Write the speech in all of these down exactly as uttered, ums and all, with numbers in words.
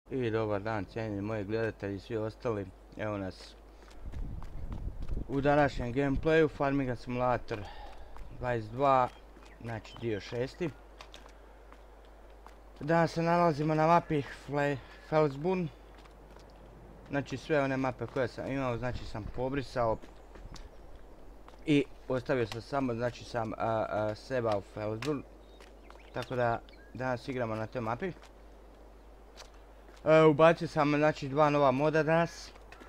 I dobar dan, cijenjeni moji gledatelji i svi ostali. Evo nas u današnjem gameplayu Farming Simulator dvadeset dva, znači dio šesti. Danas se nalazimo na mapi Felsburn. Znači sve one mape koje sam imao, znači sam pobrisao i ostavio sam samo, znači sam a, a, seba u Felsburn. Tako da danas igramo na toj mapi. Uh, ubacio sam znači dva nova moda danas.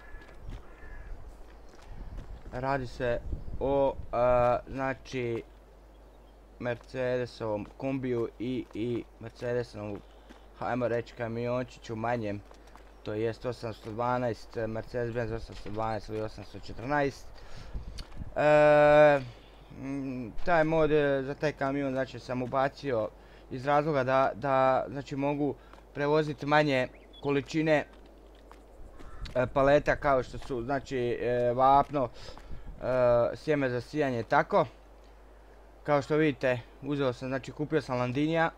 Radi se o uh, znači Mercedesovom kombiju i, i Mercedesovom, hajmo reći, kamiončiću manjem. To jest osamsto dvanaest, Mercedes-Benz osamsto dvanaest ili osamsto četrnaest. Uh, taj mod za taj kamion znači sam ubacio iz razloga da, da znači mogu prevoziti manje količine e, paleta kao što su znači e, vapno, e, sjeme za sijanje, tako. Kao što vidite, uzeo sam, znači kupio sam Landinija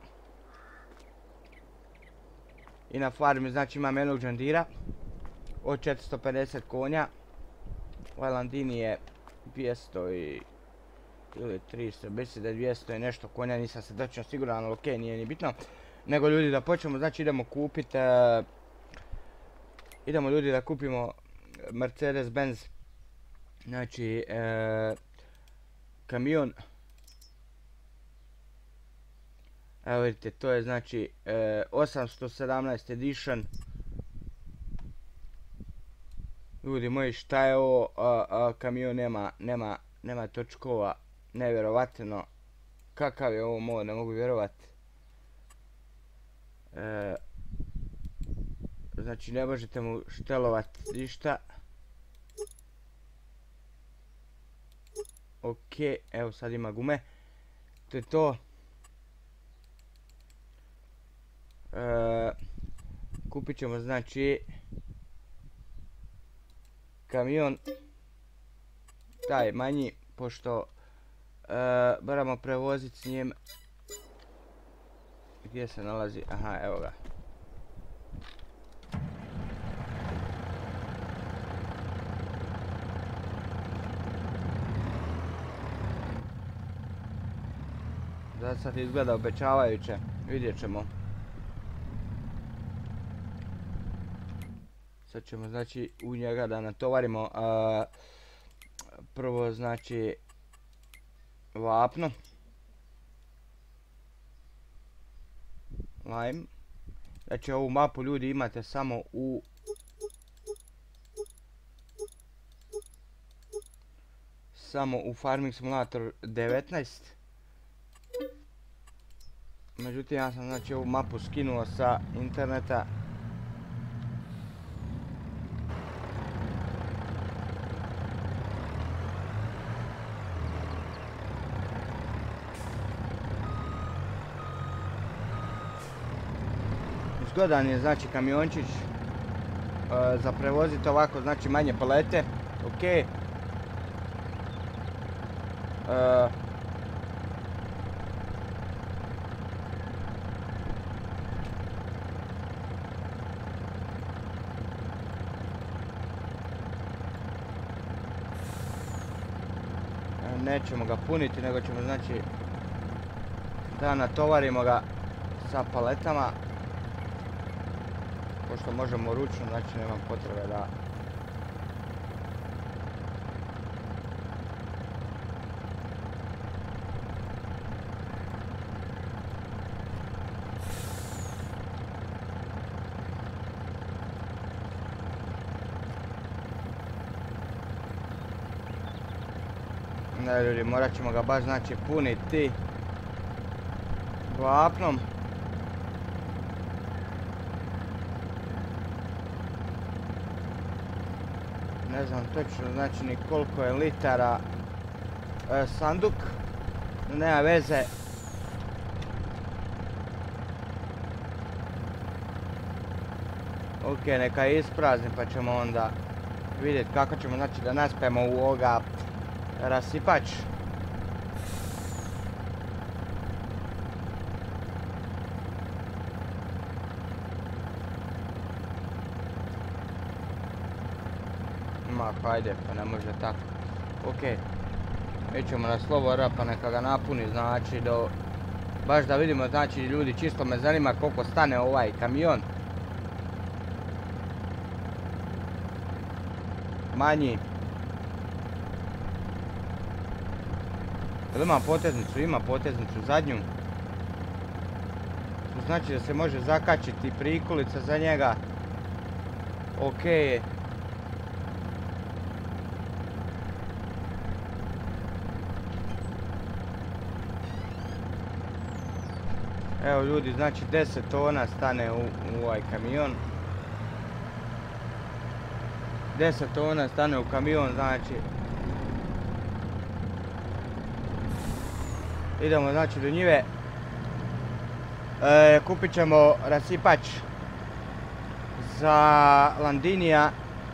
i na farmi znači imam jednog John Deera od četiristo pedeset konja. Ovaj Landini je dvjesto i, ili tristo, mislim da je dvjesto i nešto konja, nisam se točno siguran, ali okej, nije ni bitno. Nego ljudi da počnemo, znači idemo kupit, uh, idemo ljudi da kupimo Mercedes-Benz, znači uh, kamion. Evo vidite, to je znači uh, osamsto sedamnaest edition. Ljudi moji, šta je ovo, uh, uh, kamion nema, nema, nema točkova, nevjerovatno. Kakav je ovo mod, ne mogu vjerovati. E, znači ne možete mu štelovat ništa. Ok, evo sad ima gume. To je to. E, kupit ćemo znači kamion taj manji, pošto e, moramo prevoziti s njim. Gdje se nalazi? Aha, evo ga. Za sad izgleda obećavajuće, vidjet ćemo. Sad ćemo znači u njega da natovarimo a, prvo znači vapno. Lime. Znači ovu mapu ljudi imate samo u samo u Farming Simulator devetnaest. Međutim ja sam znači ovu mapu skinuo sa interneta. Zgodan je znači kamiončić uh, za prevoziti ovako znači manje palete, ok. Uh, nećemo ga puniti, nego ćemo znači da natovarimo ga sa paletama. Pošto možemo ručno, znači nemam potrebe da ne ljudi, morat ćemo ga baš znači puniti vapnom. Ne znam točno znači ni koliko je litara e, sanduk, nema veze. Ok, neka je isprazni pa ćemo onda vidjeti kako ćemo znači da naspemo u ovoga rasipač. Ma, hajde, pa ne može tako. Okej. Mi ćemo na slovo R pa neka ga napuni, znači do... Baš da vidimo, znači ljudi, čisto me zanima koliko stane ovaj kamion. Manji. Jel ima poteznicu? Ima poteznicu zadnju. To znači da se može zakačiti prikolica za njega. Okej. Evo ljudi, znači deset tona stane u, u ovaj kamion. deset tona stane u kamion, znači. Idemo znači do njive. E, kupit ćemo rasipač za Landinija.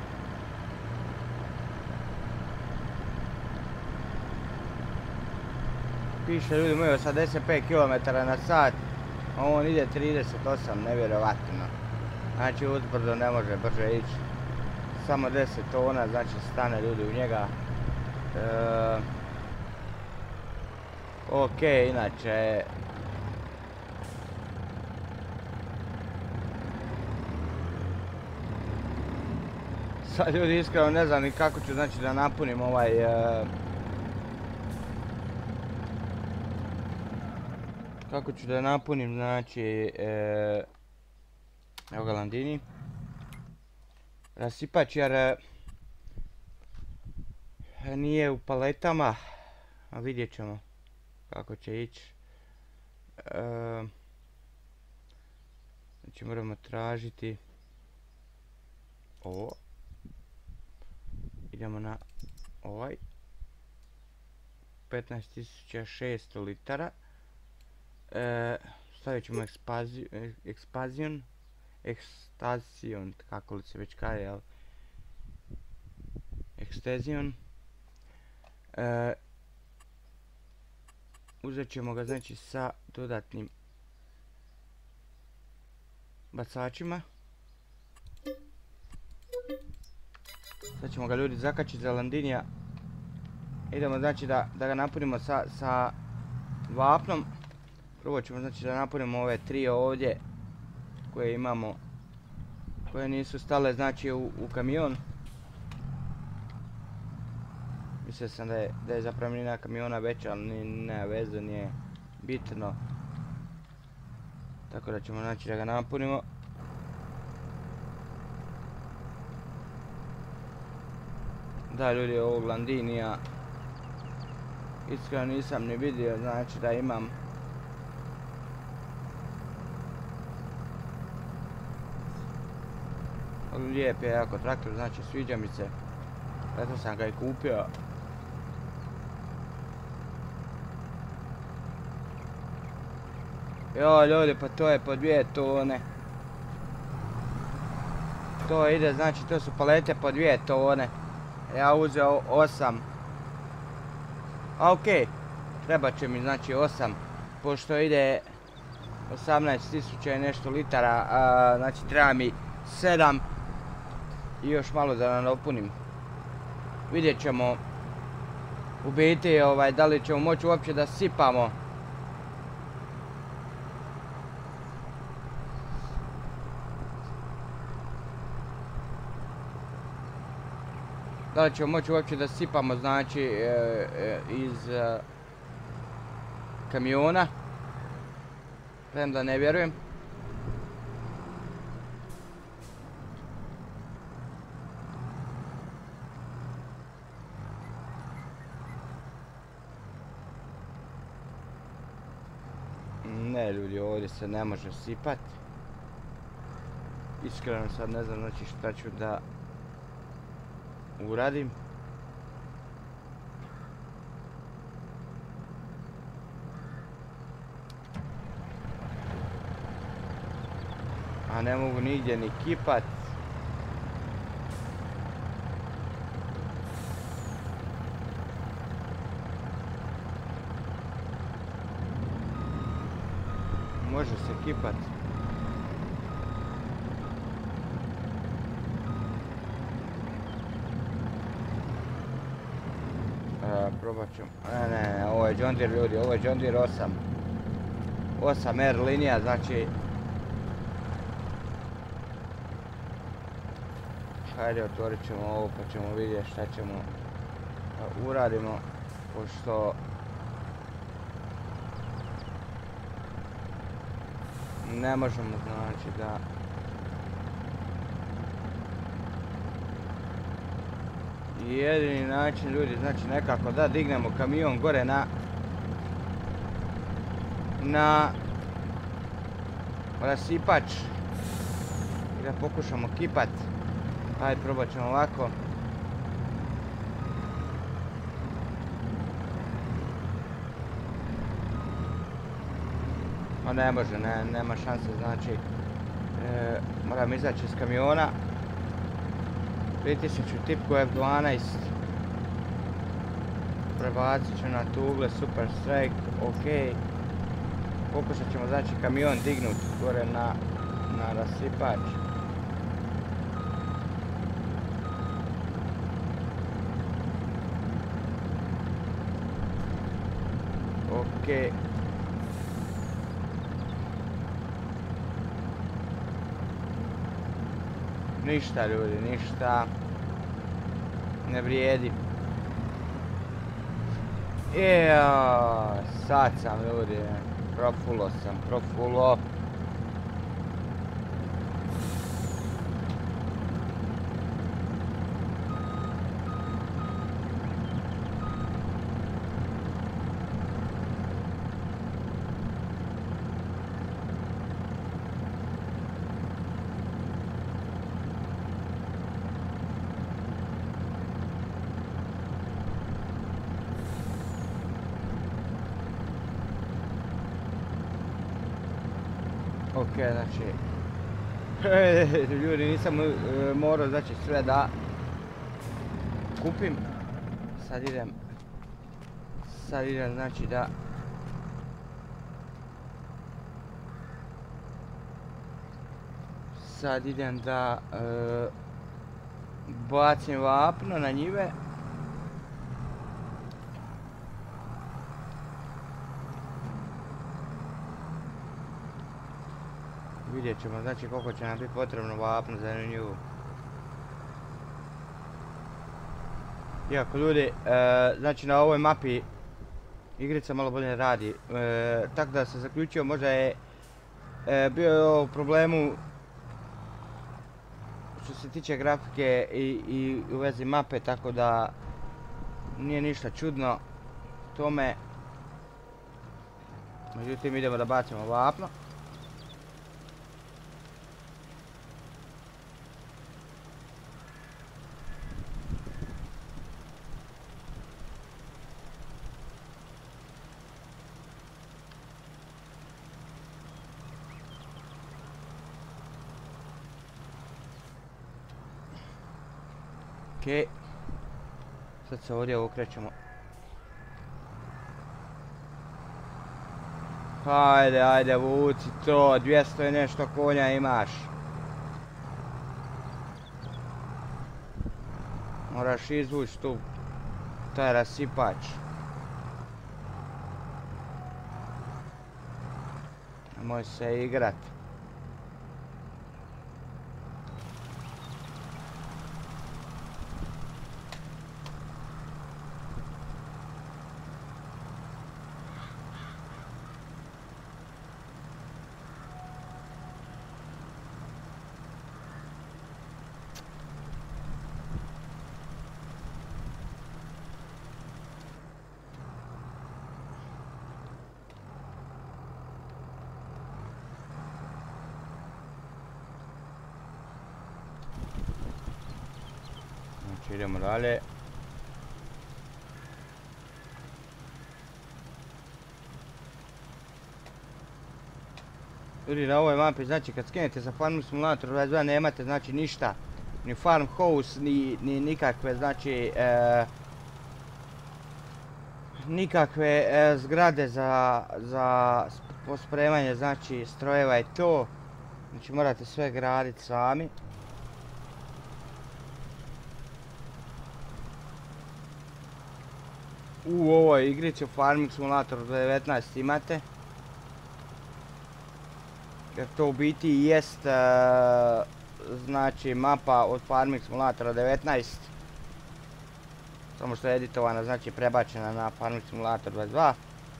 Piše ljudi moji osamdeset pet kilometara na sat, a on ide trideset osam, nevjerovatno. Znači uzbrdo ne može brže ići. Samo deset tona, znači stane ljudi u njega. E, ok, inače... Sad ljudi iskreno ne znam ni kako ću znači da napunim ovaj... E, kako ću da napunim znači... E, evo ga Landini. Rasipač jer e, nije u paletama, a vidjet ćemo kako će ići. E, znači moramo tražiti ovo. Idemo na ovaj. petnaest tisuća šesto litara. E, stavit ćemo ekspazion. Ekstazion, kako li se već kaže, jel? Ekstazion. E, uzet ćemo ga znači sa dodatnim bacačima. Sad ćemo ga ljudi zakačiti za Landinija. Idemo znači da, da ga napunimo sa, sa vapnom. Prvo ćemo znači da napunimo ove tri ovdje koje imamo, koje nisu stale znači u, u kamion. Mislio sam da je, da je zapremnina kamiona veća, ali ni, ne veze, nije bitno. Tako da ćemo znači da ga napunimo. Da ljudi, ovog Landinija iskreno nisam ni vidio, znači da imam. Lijep je jako traktor, znači sviđa mi se. Zato sam ga i kupio. Jo ljudi, pa to je po dvije tone. To ide, znači to su palete po dvije tone. Ja uzeo osam. A okej, treba će mi znači osam. Pošto ide osamnaest tisuća i nešto litara, a, znači treba mi sedam. I još malo da nadopunim. Vidjet ćemo u biti ovaj, da li ćemo moći uopće da sipamo. Da li ćemo moći uopće da sipamo znači e, e, iz e, kamiona. Premda ne vjerujem. Ne ljudi, ovdje se ne može sipat. Iskreno sad ne znam znači šta ću da uradim. A ne mogu nigdje ni kipat. Može se kipat. probat ćemo. Ne, ne, ne, ovo je John Deere ljudi, ovo je John Deere osam. osam R linija, znači... Hajde, otvorit ćemo ovo pa ćemo vidjeti šta ćemo da uradimo, pošto... Ne možemo, znači da... Jedini način ljudi, znači nekako da dignemo kamion gore na... Na... rasipač. I da pokušamo kipat. Ajde, probat ćemo ovako. Ma ne može, ne, nema šanse, znači... E, moram izaći iz kamiona. Pritisnut ću tipku F dvanaest. Prebacit ću na tugle, super strike, ok. Pokušat ćemo znači kamion dignut gore na, na rasipač. Ok. Ništa ljudi, ništa. Ne vrijedi. Eeeeo, sad sam ljudi. Profulo sam, profulo. Ok, znači, ljudi nisam morao znači sve da kupim, sad idem, sad idem znači da, sad idem da e, bacim vapno na njive. Vidjet ćemo znači koliko će nam biti potrebno vapno za jednu njivu. Iako ljudi, e, znači na ovoj mapi igrica malo bolje radi, e, tako da sam zaključio možda je e, bio u problemu što se tiče grafike i, i u vezi mape, tako da nije ništa čudno tome. Međutim idemo da bacimo vapno. Ok, sad se ovdje okrećemo. Hajde, ajde, vuci to, dvjesto i nešto konja imaš. Moraš izvući tu taj rasipač. Nemoj se igrat. Idemo dalje. Ljudi, na ovoj mapi, znači kad skenete za Farming Simulator dvadeset dva nemate znači ništa, ni farmhouse, ni, ni nikakve znači e, nikakve e, zgrade za, za pospremanje znači strojeva i to. Znači morate sve graditi sami. u ovoj igrici u Farming Simulatoru devetnaest imate. Jer to u biti jest uh, znači mapa od Farming Simulatora devetnaest. Samo što je editovana, znači prebačena na Farming Simulator dvadeset dva.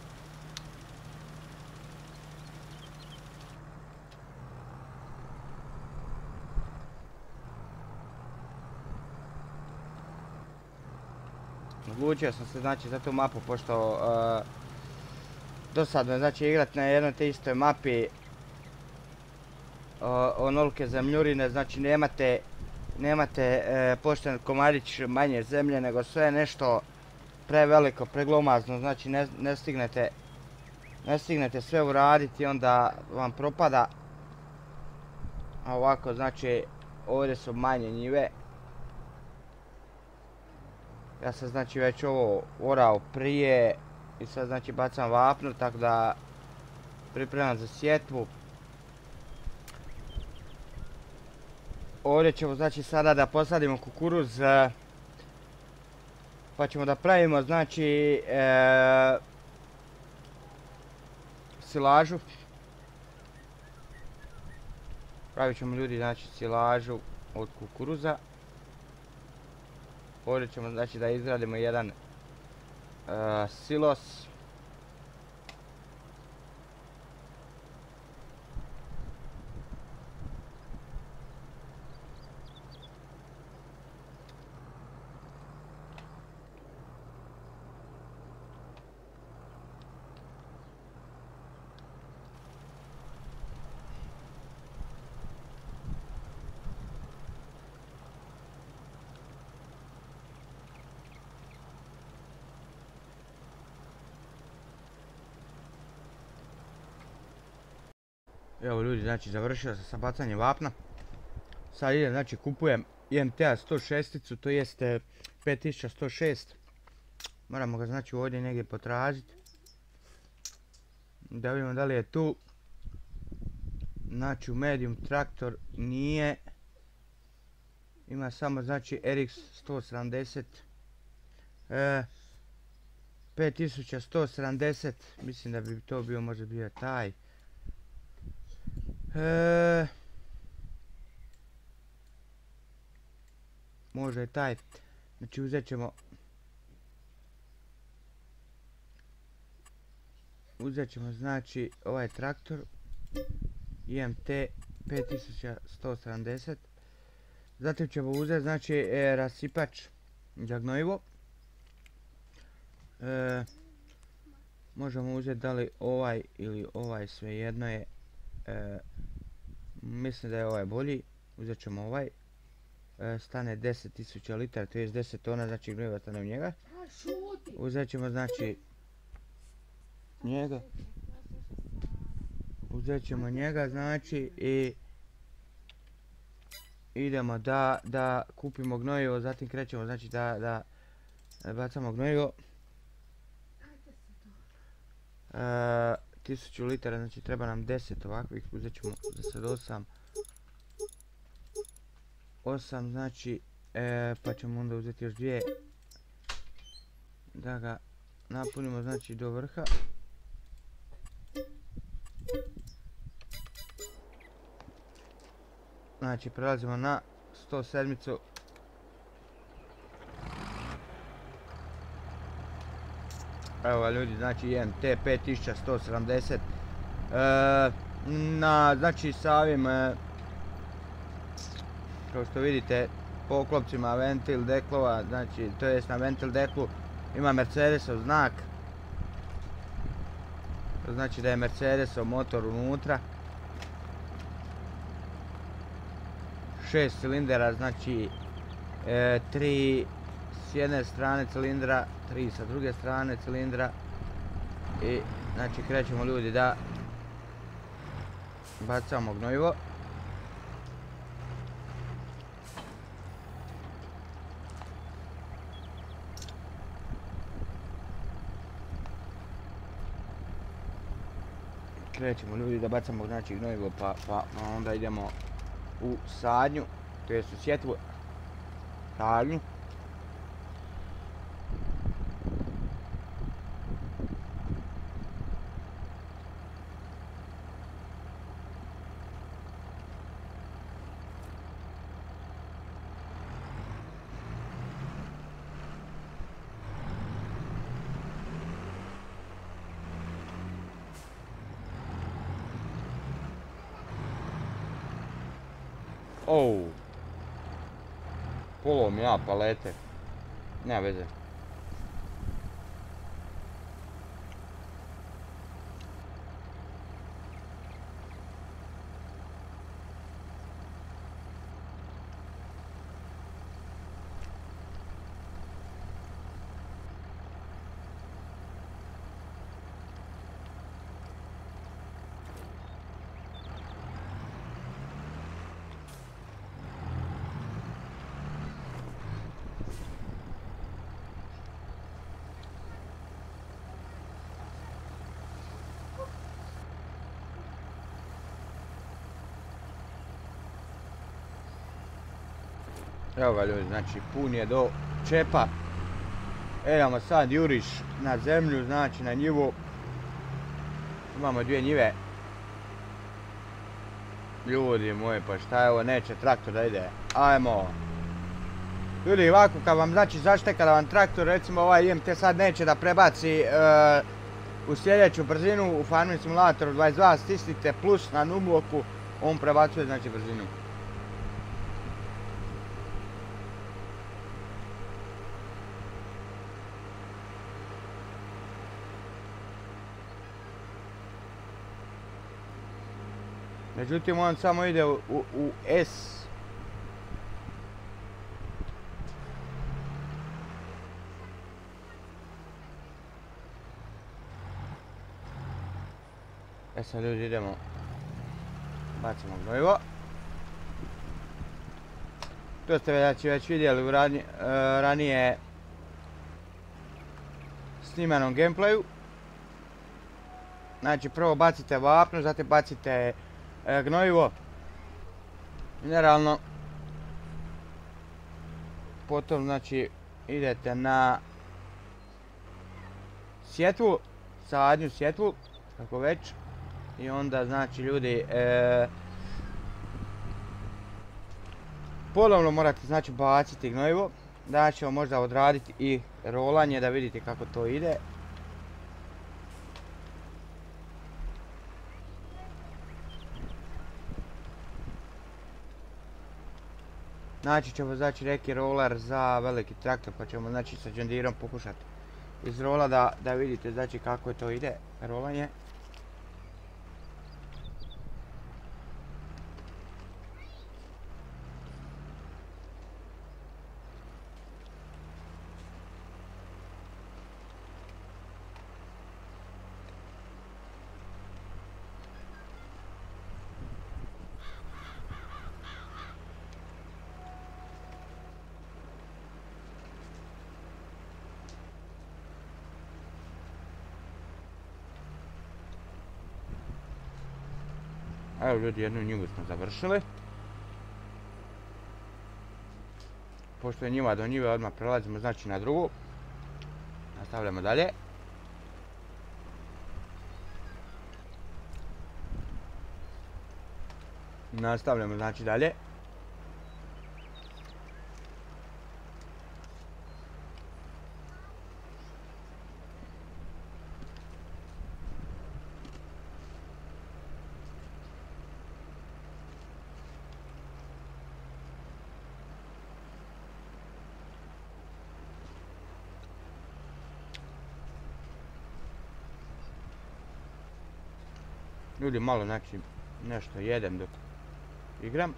Odlučio sam se znači za tu mapu pošto uh, dosadno je znači igrat na jednoj te istoj mapi uh, onolike zemljurine, znači nemate nemate uh, pošten komadić manje zemlje, nego sve nešto preveliko, preglomazno, znači ne, ne stignete ne stignete sve uraditi, onda vam propada. A ovako znači ovdje su manje njive. Ja sam znači već ovo orao prije i sad znači bacam vapnu, tako da pripremam za sjetvu. Ovdje ćemo znači sada da posadimo kukuruz, pa ćemo da pravimo znači e, silažu. Pravit ćemo ljudi znači silažu od kukuruza. Ovdje ćemo znači da izradimo jedan uh, silos. Evo ljudi, znači završio sam sa bacanjem vapna. Sad idem, znači kupujem I M T A sto šest, to jeste pet tisuća sto šest. Moramo ga znači ovdje negdje potražiti. Da vidimo da li je tu. Znači u medium traktor nije. Ima samo znači R X sto sedamdeset. E, pet tisuća sto sedamdeset, mislim da bi to bio možda bio taj. E, možda je taj. Znači uzet ćemo uzet ćemo znači ovaj traktor I M T pet tisuća sto sedamdeset. Zatim ćemo uzeti znači e, rasipač za gnojivo. E, možemo uzeti da li ovaj ili ovaj, svejedno je. E, mislim da je ovaj bolji. Uzet ćemo ovaj. E, stane deset tisuća litara, to je deset tona, znači gnojiva stane u njega. Uzet ćemo znači njega. Uzet ćemo njega znači i idemo da, da kupimo gnojivo, zatim krećemo znači da, da, da bacamo gnojivo. E, tisuću litara, znači treba nam deset ovakvih, uzet ćemo za sad osam. osam znači, e, pa ćemo onda uzeti još dvije. Da ga napunimo znači do vrha. Znači prelazimo na sto sedam. Evo ljudi, znači I M T pet tisuća sto sedamdeset. E, na, znači sa ovim, e, kao što vidite, poklopcima ventil deklova, znači to jest na ventil deklu ima Mercedesov znak. To znači da je Mercedesov motor unutra. šest cilindera, znači e, tri s jedne strane cilindra, tri sa druge strane cilindra. I znači krećemo ljudi da bacamo gnojivo. Krećemo ljudi da bacamo znači gnojivo, pa, pa onda idemo u sadnju, to jest u sjetvu, sadnju. Oh. Polom ja palete. Nema veze. Evo ga ljudi, znači pun je do čepa. Idemo sad juriš na zemlju, znači na njivu. Imamo dvije njive. Ljudi moji, pa šta je ovo, neće traktor da ide. Ajmo. Ljudi, ovako kad vam znači zašteka da vam traktor, recimo ovaj I M T sad neće da prebaci uh, u sljedeću brzinu, u Farming Simulatoru dvadeset dva stisnite plus na numloku, on prebacuje znači brzinu. Međutim, on samo ide u, u, u S. E sad ljudi idemo. Bacimo gnojivo. To ste već, već vidjeli u radnje, uh, ranije snimanom gameplayu. Znači prvo bacite vapno, zatim bacite e, gnojivo. Generalno. Potom znači idete na sjetvu, sadnju sjetvu, kako već. I onda znači ljudi e, ponovno morate znači baciti gnojivo. Da ćemo možda odraditi i rolanje da vidite kako to ide. Znači ćemo znači neki roller za veliki traktor, pa ćemo znači sa John Deerom pokušati iz rola da, da vidite znači kako to ide rolanje. Evo ljudi, jednu njivu smo završili. Pošto je njiva do njive, odmah prelazimo znači na drugu. Nastavljamo dalje. Nastavljamo znači dalje. Ljudi, malo znači nešto jedem dok igram.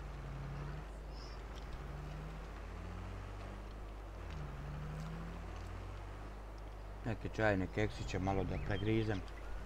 Neke čajne keksiće malo da pregrizem.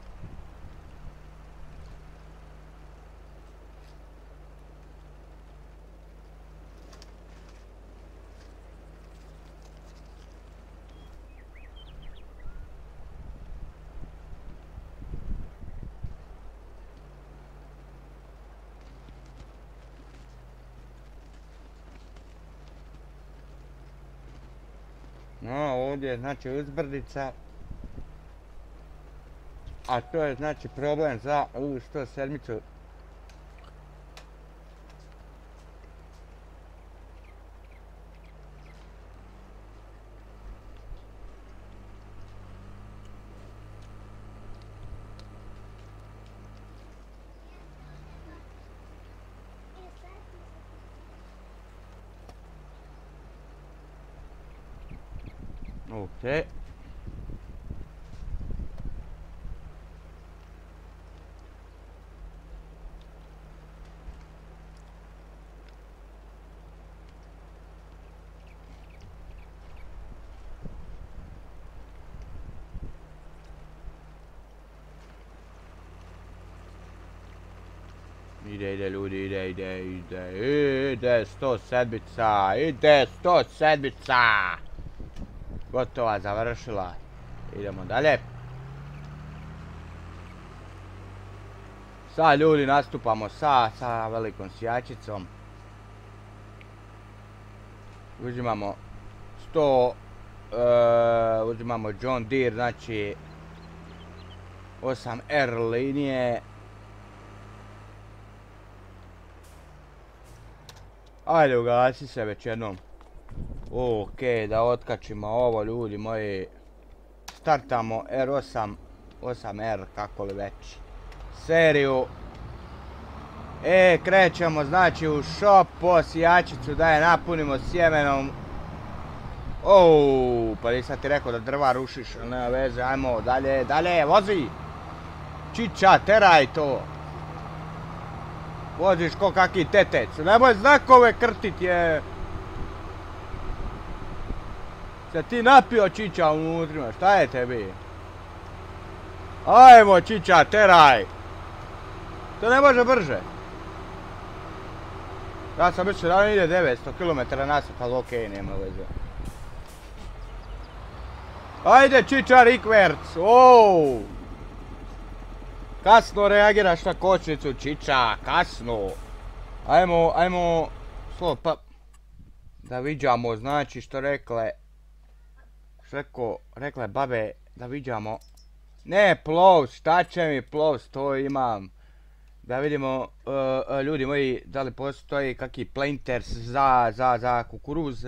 No, ovdje je znači uzbrdica, a to je znači problem za ovu sto sedmicu. Ok. Ide, ide ljudi, ide, ide, ide, ide sto sedmica, ide sto sedmica. Gotova, završila. Idemo dalje. Sad ljudi nastupamo sa, sa velikom sjačicom. Uzimamo sto, uh, uzimamo John Deere, znači osam R linije. Ajde, ugasi se već jednom. Ok, da otkačimo ovo ljudi moji. Startamo R osam, osam R, kako li već. Seriju. E, krećemo znači u shop po sijačicu da je napunimo sjemenom. Ouu, pa nisam ti rekao da drva rušiš, nema veze, ajmo dalje, dalje, vozi! Čiča, teraj to! Voziš ko kaki tetec, nemoj znakove krtit je! Se ti napio Čiča unutrima, šta je tebi? Ajmo Čiča, teraj! To ne može brže! Ja sam mislio da on ide devetsto kilometara na sat, ali okej, nema veze. Ajde Čiča rikverc, ooo! Kasno reagiraš na kočnicu Čiča, kasno! Ajmo, ajmo, slovo pa... Da viđamo, znači što rekle... Što reko, rekle babe, da viđamo... Ne, plovs, šta će mi plovs, to imam. Da vidimo, uh, uh, ljudi moji, da li postoji kakvi planters za, za, za kukuruz.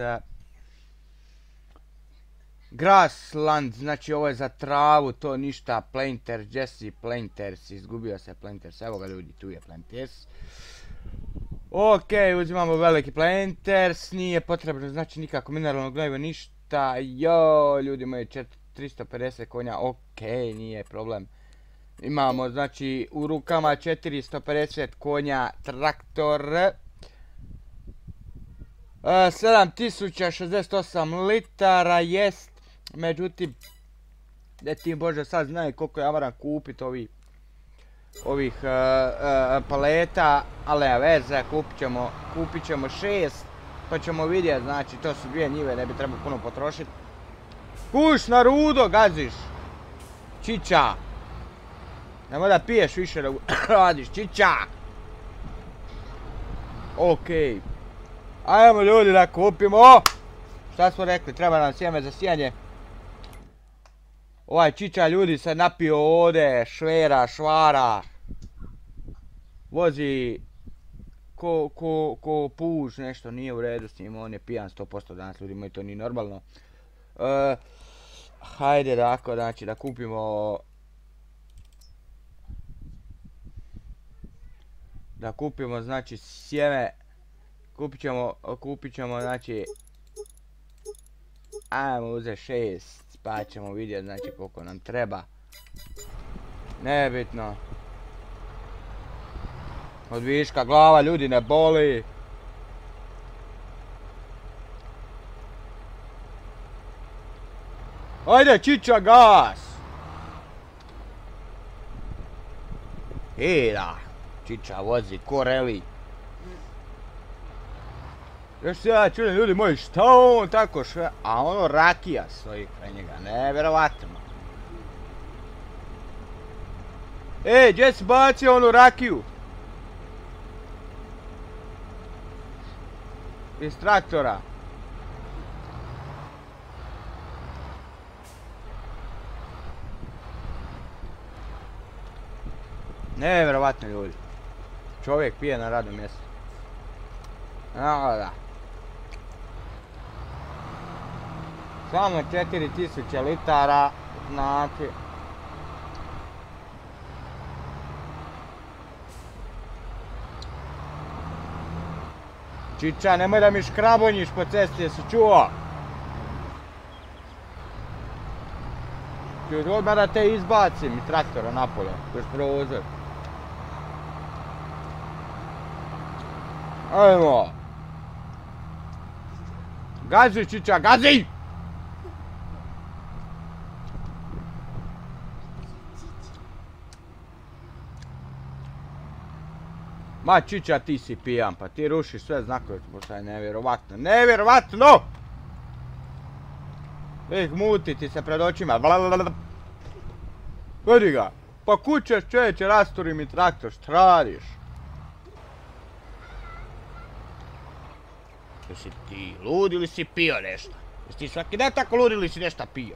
Grassland, znači ovo je za travu, to ništa, planter, Jesse planters, izgubio se planters, evo ga ljudi, tu je planters. Ok, uzimamo veliki planters, nije potrebno, znači nikako mineralno gnojivo, ništa, jo, ljudi moji, tristo pedeset konja, ok, nije problem. Imamo, znači, u rukama četiristo pedeset konja traktor. sedam tisuća šezdeset osam litara jest, međutim, ne ti bože sad znaju koliko ja moram kupiti ovih, ovih uh, uh, paleta, ali ne veze, kupit ćemo, kupit ćemo šest, pa ćemo vidjeti, znači, to su dvije njive, ne bi trebalo puno potrošiti. Kuš na rudo, gaziš, Čiča. Nemoj da piješ više da radiš, Čiča! Okej. Ajmo ljudi da kupimo! Šta smo rekli, treba nam sjeme za sijanje. Ovaj Čiča ljudi se napio ovdje, švera, švara. Vozi ko, ko, ko puž, nešto nije u redu s njim, on je pijan sto posto danas, ljudi moji, to nije normalno. Uh, hajde dakle, znači da kupimo... Da kupimo, znači, sjeme, kupit ćemo, kupit ćemo, znači, ajmo uzeti šest, pa ćemo vidjeti, znači, koliko nam treba. Nebitno. Od viška glava, ljudi, ne boli. Ajde, Čiča, gas! Ida! Čiča vozi ko reli. Još se ja čujem, ljudi moji, šta on tako sve, a ono rakija stoji kraj njega, nevjerovatno. Ej, gdje si bacio onu rakiju? Iz traktora. Nevjerovatno ljudi. Čovjek pije na radnom mjestu. Evo da. Samo četiri tisuće litara, znači... Čiča, nemoj da mi škrabonjiš po cesti, jesi čuo? Odmah da te izbacim i traktora napolje, još prozor. Ajmo. Gazi, čiča, gazi! Ma čiča, ti si pijan, pa ti rušiš sve znakove, pošto je nevjerovatno, nevjerovatno! Ih, muti ti se pred očima, blablabla. Vidi ga, pa kućeš čovječe, rasturi mi traktor, šta radiš? Jesi ti lud ili si pio nešto? Jesi ti svaki dan tako lud ili si nešto pio?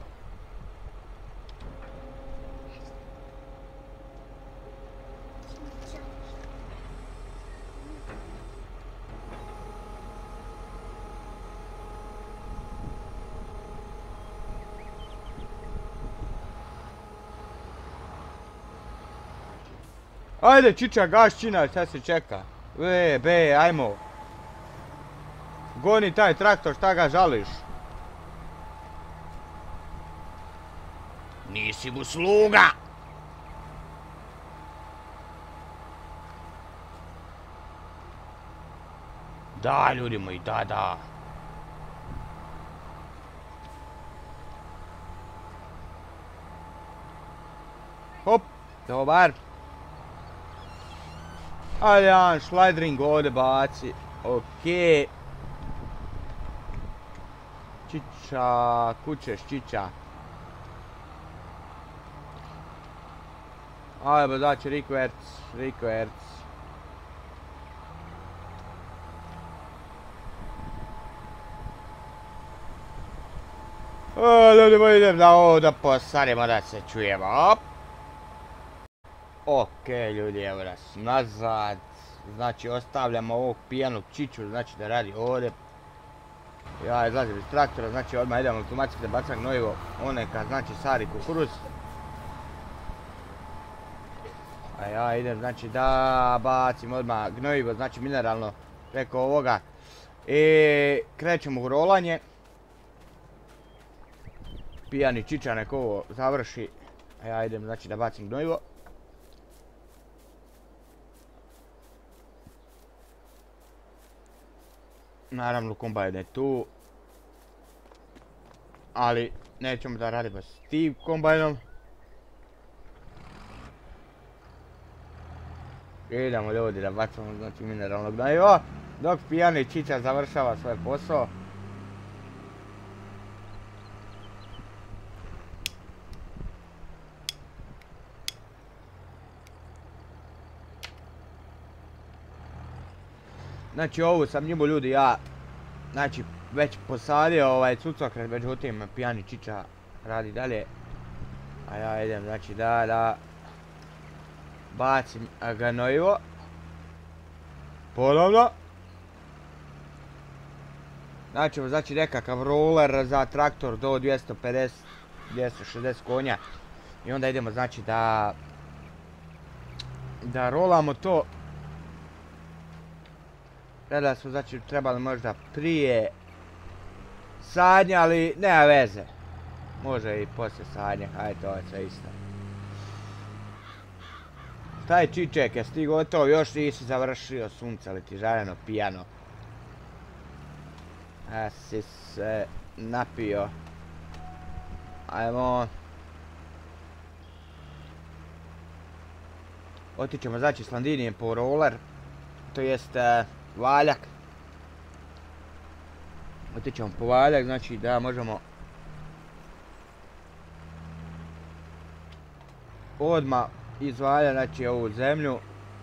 Ajde čiča, gaš čina, sad se čeka. E, be, ajmo. Goni taj traktor, šta ga žališ? Nisi mu sluga! Da, ljudi moji, da, da. Hop, dobar. Ajde, jedan šlajdring ovdje baci. Okej. Čiča, kućeš, čiča. Ajde, znači, request, request. O, ljudi moji, idem da ovo da posadimo da se čujemo, op. Okej, ljudi, evo nas nazad. Znači, ostavljamo ovog pijanog čiču, znači da radi ovdje. Ja izlazim iz traktora, znači odmah idem automatski da bacam gnojivo, oneka znači sari kukuruz. A ja idem znači da bacim odmah gnojivo, znači mineralno preko ovoga. I krećemo u rolanje. Pijani čiča nek ovo završi. A ja idem znači da bacim gnojivo. Naravno kombajn je tu. Ali nećemo da radimo s tim kombajnom. Idemo ljudi da bacamo znači mineralno gnojivo. Dok pijani čiča završava svoj posao. Znači ovu sam njemu ljudi ja, znači već posadio ovaj cucokret, međutim pijani čiča radi dalje. A ja idem znači da, da bacim gnojivo. Ponovno. Znači, znači nekakav roller za traktor do dvjesto pedeset do dvjesto šezdeset konja. I onda idemo znači da, da rolamo to. Tada smo znači trebali možda prije sadnja, ali nema veze. Može i poslije sadnje, hajde to je sve isto. Šta je čiček, jesi ti gotov? Još nisi završio sunce, ali ti žareno pijano. A si se napio. Ajmo. Otićemo znači s Landinijem po roller. To jest uh, valjak. Otićemo po valjak, znači da možemo odmah izvaljati znači ovu zemlju.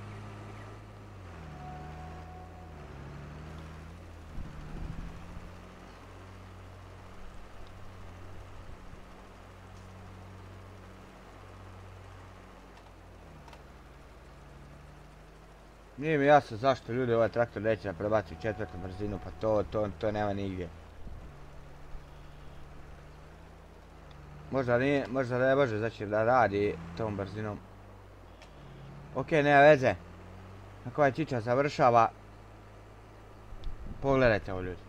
Nije mi jasno zašto ljudi ovaj traktor neće da prebaci u četvrtu brzinu, pa to, to, to nema nigdje. Možda nije, možda ne može znači da radi tom brzinom. Okej, nema veze. Ako ovaj čiča završava, pogledajte ovo ljudi.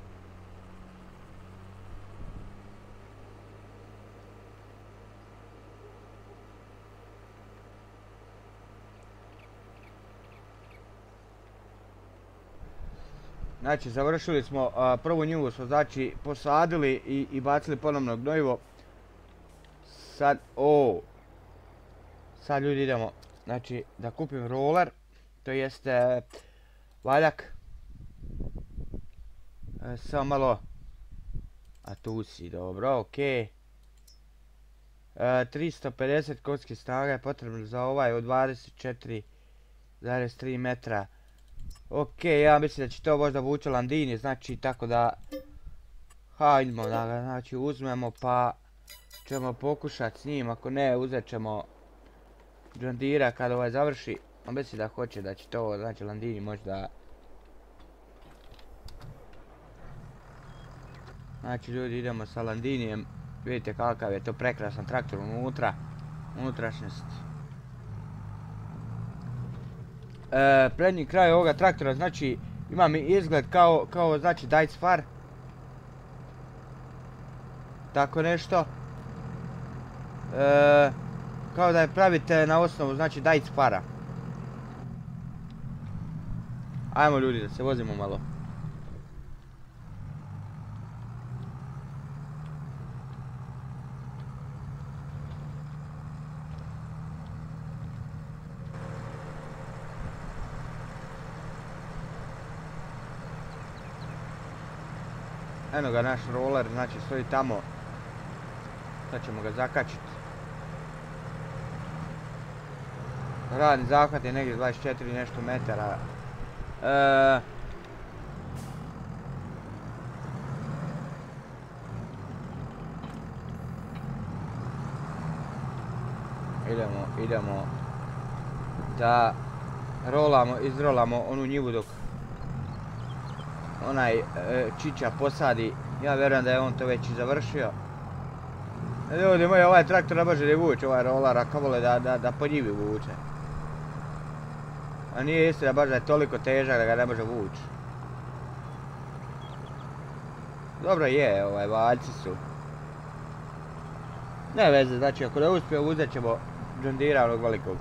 Znači, završili smo, a, prvu njivu smo znači posadili i, i bacili ponovno gnojivo. Sad, o, sad ljudi idemo, znači, da kupim roller, to jeste valjak. E, samo malo, a tu si, dobro, okej. E, tristo pedeset konjskih snaga je potrebno za ovaj od dvadeset četiri zarez tri metra. Ok, ja mislim da će to možda vući Landini, znači tako da hajdemo da ga znači uzmemo pa ćemo pokušati s njim, ako ne uzet ćemo John Deere kada ovaj završi. A mislim da hoće da će to znači Landini možda. Znači ljudi idemo sa Landinijem, vidite kakav je to prekrasan traktor unutra, unutrašnjost. E, prednji kraj ovoga traktora znači ima mi izgled kao, kao znači Deutz Fahr. Tako nešto. E, kao da je pravite na osnovu znači Deutz Fahra. Ajmo ljudi da se vozimo malo. Eno ga naš roller, znači stoji tamo. Sad ćemo ga zakačiti. Radni zahvat je negdje dvadeset četiri nešto metara. E... Idemo, idemo da rolamo, izrolamo onu njivu dok onaj e, Čiča posadi. Ja vjerujem da je on to već i završio. Ljudi moji, ovaj traktor ne može ni vući, ovaj roller, a kamoli da, da, da po njivi vuče. A nije istina baš da je toliko težak da ga ne može vući. Dobro je, ovaj, valjci su. Ne veze, znači ako ne uspije uzet ćemo John Deere onog velikog.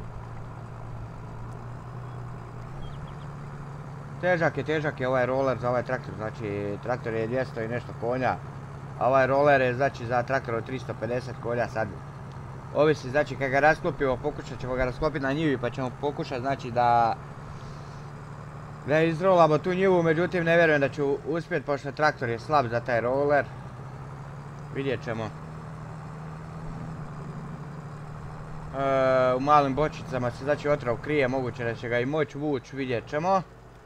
Težak je, težak je ovaj roller za ovaj traktor, znači traktor je dvjesto i nešto konja, a ovaj roller je znači za traktor od tristo pedeset konja sad. Ovisi znači kad ga rasklopimo, pokušat ćemo ga rasklopiti na njivi pa ćemo pokušati znači da da izrolamo tu njivu, međutim ne vjerujem da ću uspjeti pošto traktor je slab za taj roller. Vidjet ćemo. E, u malim bočicama se znači otrov krije, moguće da će ga i moći vući, vidjet ćemo.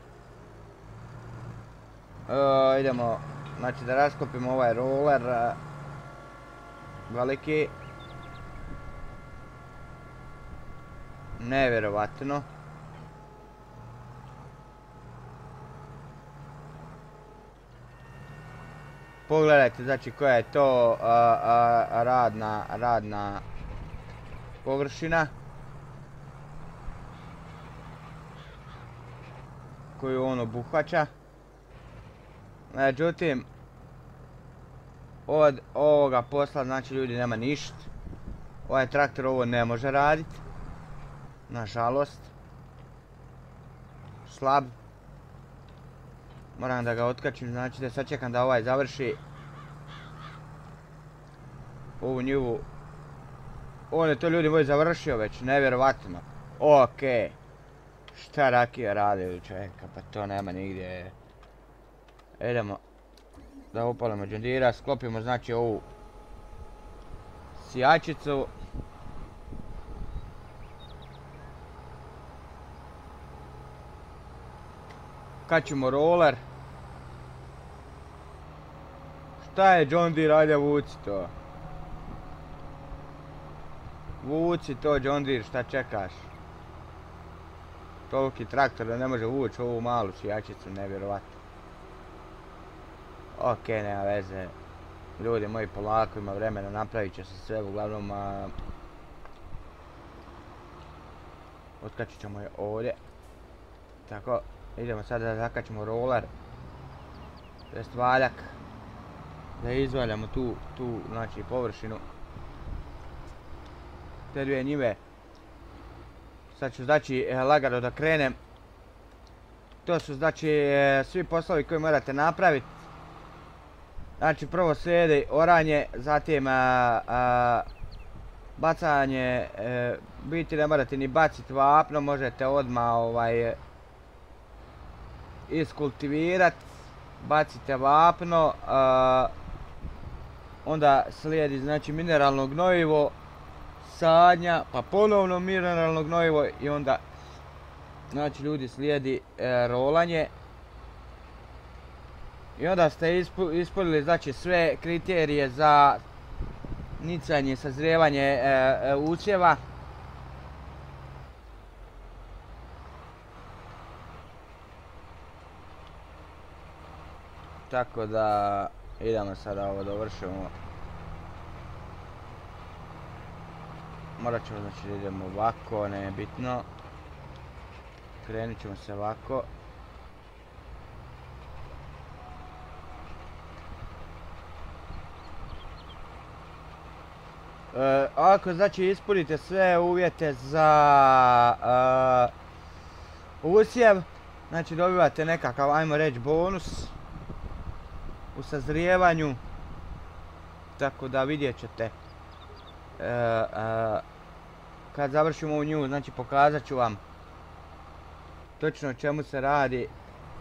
E, idemo znači da rasklopimo ovaj roller e, veliki. Nevjerovatno. Pogledajte znači koja je to a, a, radna, radna površina koju on obuhvaća. Međutim, od ovoga posla znači ljudi nema ništa. Ovaj traktor ovo ne može raditi. Nažalost. Slab. Moram da ga otkačim, znači da sad čekam da ovaj završi ovu njivu. On je to ljudi moji završio već, nevjerovatno. Okej. Šta rakija radi čovjeka, pa to nema nigdje. Idemo da upalimo John Deere, sklopimo znači ovu sijačicu. Kačimo roller. Šta je John Deere, ajde vuci to. Vuci to John Deere, šta čekaš? Toliki traktor da ne može vući ovu malu sijačicu, nevjerovatno. Ok, nema veze. Ljudi moji, polako, ima vremena, napravit će se sve, uglavnom a... otkačit ćemo je ovdje. Tako, idemo sada da zakačimo roller. To jest valjak. Da izvaljamo tu, tu, znači površinu. Te dvije njive. Sad ću znači lagano da krenem. To su znači e, svi poslovi koje morate napraviti. Znači prvo slijedi oranje, zatim a, a, bacanje, e, biti ne morate ni baciti vapno, možete odmah ovaj, iskultivirati, bacite vapno, a, onda slijedi znači mineralno gnojivo, sadnja, pa ponovno mineralno gnojivo i onda znači ljudi slijedi e, rolanje. I onda ste ispunili znači sve kriterije za nicanje, sazrijevanje e, e, usjeva. Tako da idemo sada ovo dovršimo. Morat ćemo znači da idemo ovako, ne je bitno. Krenut ćemo se ovako. E, ako znači ispunite sve uvjete za e, usjev, znači dobivate nekakav, ajmo reći, bonus u sazrijevanju, tako da vidjet ćete e, e, kad završimo u nju, znači pokazat ću vam točno o čemu se radi.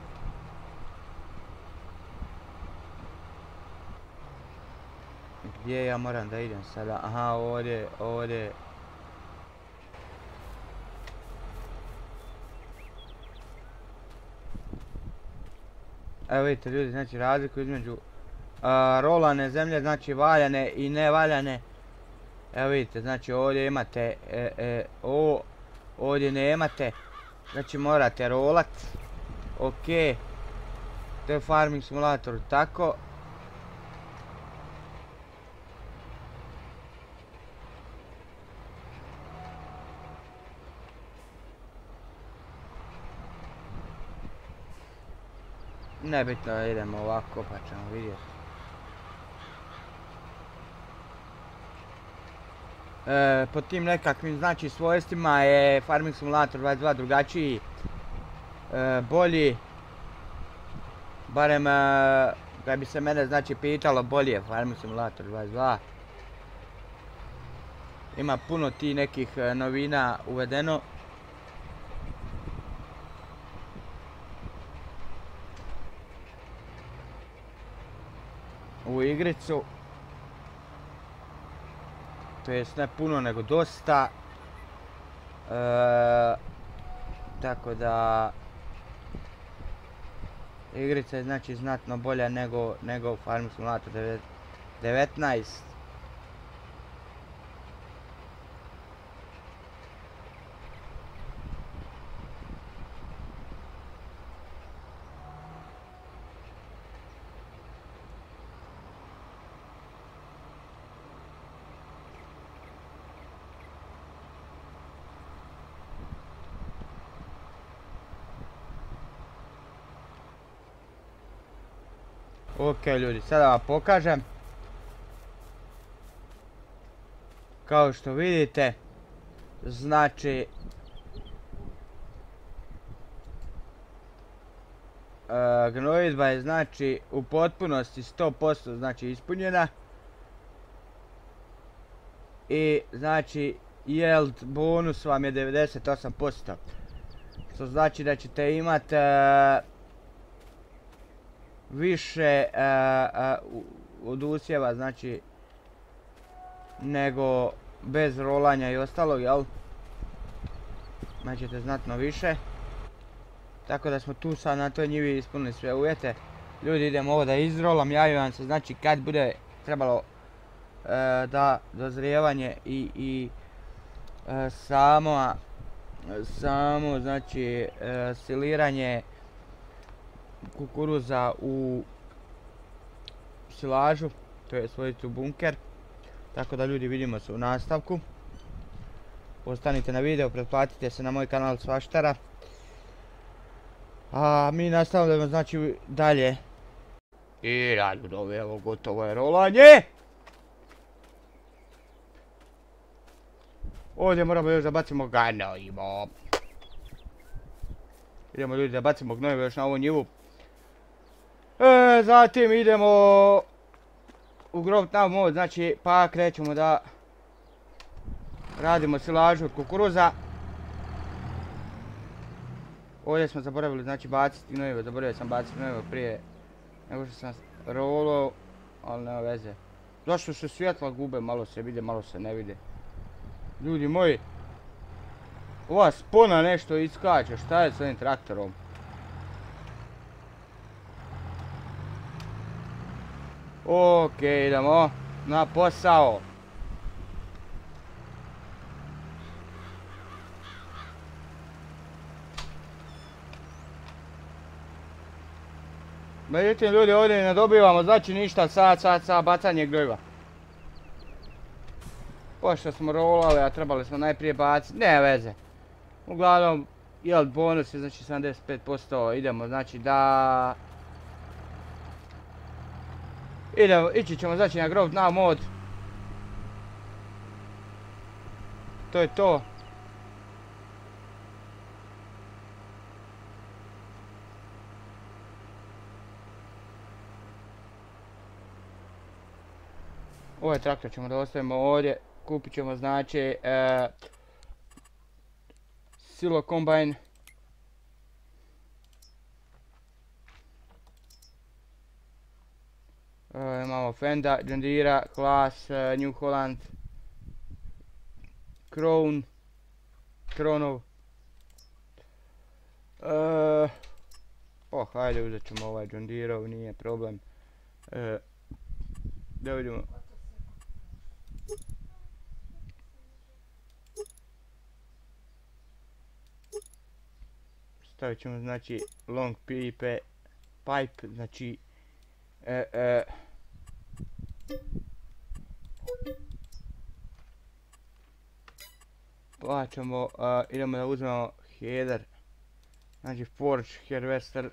Gdje ja moram da idem sada? Aha, ovdje, ovdje. Evo vidite ljudi, znači razliku između uh, rolane zemlje, znači valjane i nevaljane. Evo vidite, znači ovdje imate e, e, ovo, ovdje nemate. Znači morate rolat. Ok. To je farming simulator, tako. Nebitno, idemo ovako pa ćemo vidjeti. E, po tim nekakvim znači svojstvima je Farming Simulator dvadeset dva drugačiji, e, bolji. Barem e, kad bi se mene znači pitalo, bolji je Farming Simulator dvadeset dva. Ima puno ti nekih e, novina uvedeno. U igricu. To jest ne puno nego dosta. E, tako da igrica je znači znatno bolja nego, nego u Farming Simulator devetnaest. Ok ljudi, sada vam pokažem. Kao što vidite, znači e, gnojidba je znači u potpunosti sto posto znači ispunjena. I znači yield bonus vam je devedeset osam posto. Što znači da ćete imati e, više uh, uh, od usjeva, znači, nego bez rolanja i ostalog, jel? Imaćete znatno više. Tako da smo tu sad na toj njivi ispunili sve uvjete. Ljudi, idemo ovo da izrolam, javim vam se, znači, kad bude trebalo uh, da dozrijevanje i, i uh, samo, samo, znači, uh, siliranje kukuruza u silažu, to je svojiti u bunker. Tako da ljudi, vidimo se u nastavku. Ostanite na video, pretplatite se na moj kanal Svaštara. A mi nastavljamo znači dalje. I radu, evo gotovo je rolanje. Ovdje moramo još da bacimo gnojivo. Idemo ljudi da bacimo gnojivo još na ovu njivu. E, zatim idemo u growth now mode, znači pa krećemo da radimo silažu od kukuruza. Ovdje smo zaboravili znači baciti gnojivo, zaboravio sam baciti gnojivo prije nego što sam rolao, ali nema veze. Zašto se svjetla gube, malo se vide, malo se ne vide. Ljudi moji, ova spona nešto iskače, šta je s ovim traktorom? Okej, idemo na posao. Međutim ljudi, ovdje ne dobivamo znači ništa sad, sad, sad bacanje gnojiva. Pošto smo rolali, a trebali smo najprije baciti, ne veze. Uglavnom, jel bonus je znači sedamdeset pet posto, idemo znači da... Idemo, ići ćemo znači na growth now mod. To je to. Ovaj traktor ćemo da ostavimo ovdje, kupit ćemo znači e, silo kombajn. E, imamo Fenda, John Deere, Claas, e, New Holland, Crown, Kronov. E, oh, hajde uzet ćemo ovaj John Deere, nije problem. E, da vidimo. Stavit ćemo znači long pipe, pipe, znači e, e, plaćamo, uh, idemo da uzmemo header, znači forge harvester,